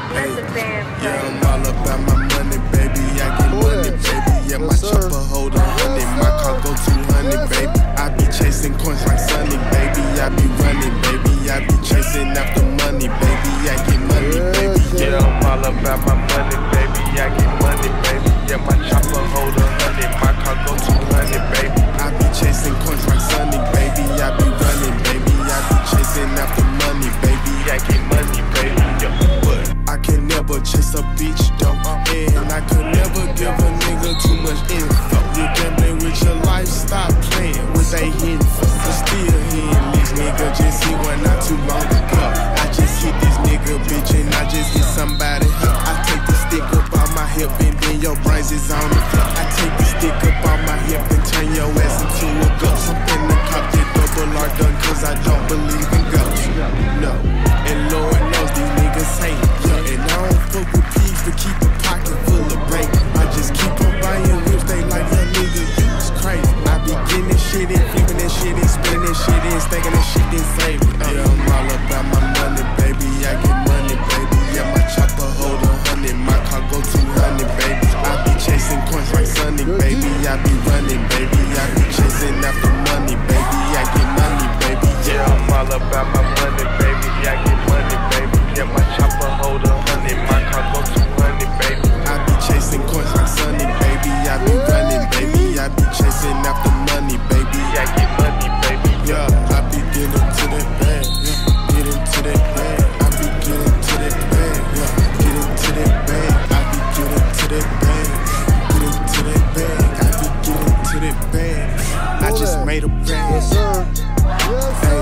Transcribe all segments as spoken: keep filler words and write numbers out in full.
Let the band play. Yeah, I'm all about my money, baby. I get money, baby. Yeah, my chopper hold a hundred, my car go two hundred, baby. I be chasing coins like Sunny, baby. I be running, baby. I be chasing after money, baby. I get money, baby. Yeah, I'm all about my money, baby. I get money, baby. Yeah, my chopper hold a hundred, my car go two hundred, baby. I be chasing coins like Sunny, baby. I be running, baby. I be chasing after money, baby. I get money, baby. Yeah, but I can never chase a bitch, though. And I could never give a nigga too much info. You gambling with your life, stop playing with they hitting for. But still hitting this nigga, just hit one not too long ago. I just hit this nigga, bitch, and I just hit somebody. I take the stick up on my hip and then your brains is on the floor. I take the stick up on my hip and turn your ass into a ghost. I'm finna cop that double R gun cause I don't believe in ghosts. No, and Lord knows these niggas hate. Yeah, and I don't fuck with pigs to keep a pocket full of break. I just keep on buying whips, they like young nigga, you was crazy. I be getting this shit in, flipping that shit in, spinning that shit in, stacking that shit in, saving. Yeah, I'm all about my money, baby. I get money, baby. Yeah, my chopper hold a hundred, my car go two hundred, baby. I be chasing coins like Sunny, baby. I be running, baby. I be chasing after money, baby. I get money, baby. Yeah, I'm all about my money, baby. I get money, baby. Yeah, my chopper hold a hundred, my car go two hundred, baby. I be chasing coins like Sunny, baby. I be running, baby. I be chasing after money, baby. I get money, baby. Yeah, I be getting to that bag, yeah. Getting to that bag. I be getting to that bag, yeah. Getting to that bag. I be getting to that bag. Getting to that bag. I be getting to that bag. I just made a bag. Yes, sir. Yes, sir.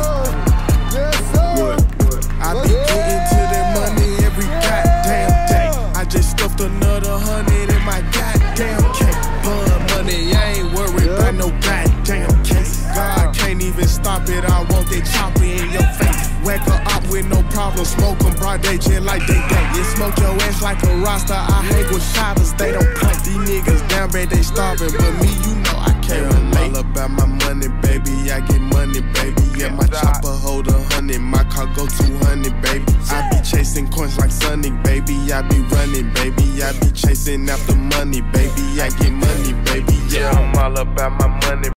Yes, sir. What? I be getting to that money every goddamn day. I just stuffed another hundred in my goddamn cake. Bun money, I ain't worried about no goddamn case. God can't even stop it, I want that chopper in your face. Whack her up with no problem, smoke them broad day jet like they day. You smoke your ass like a roster, I hang with shotters, they don't play. These niggas down bad, they starving, but me, you know I can't relate. All about my money, baby, I get money, baby. Yeah, my chopper hold a hundred, my car go two hundred, baby. I be chasing coins like Sunny, baby. I be running, baby. I be chasing after money, baby. I get money, baby. Yeah, I'm all about my money.